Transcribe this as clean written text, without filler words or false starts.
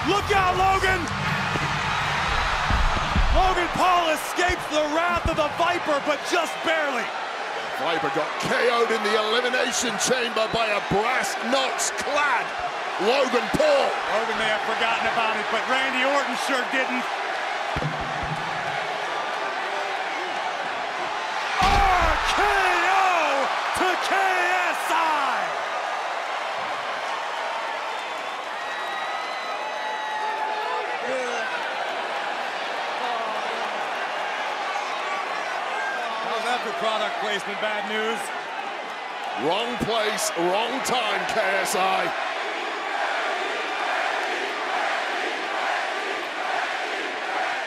Look out, Logan! Logan Paul escapes the wrath of the Viper, but just barely. Viper got KO'd in the elimination chamber by a brass knucks-clad Logan Paul. Logan may have forgotten about it, but Randy Orton sure didn't. RKO to KSI! How's that for product placement, bad news? Wrong place, wrong time, KSI.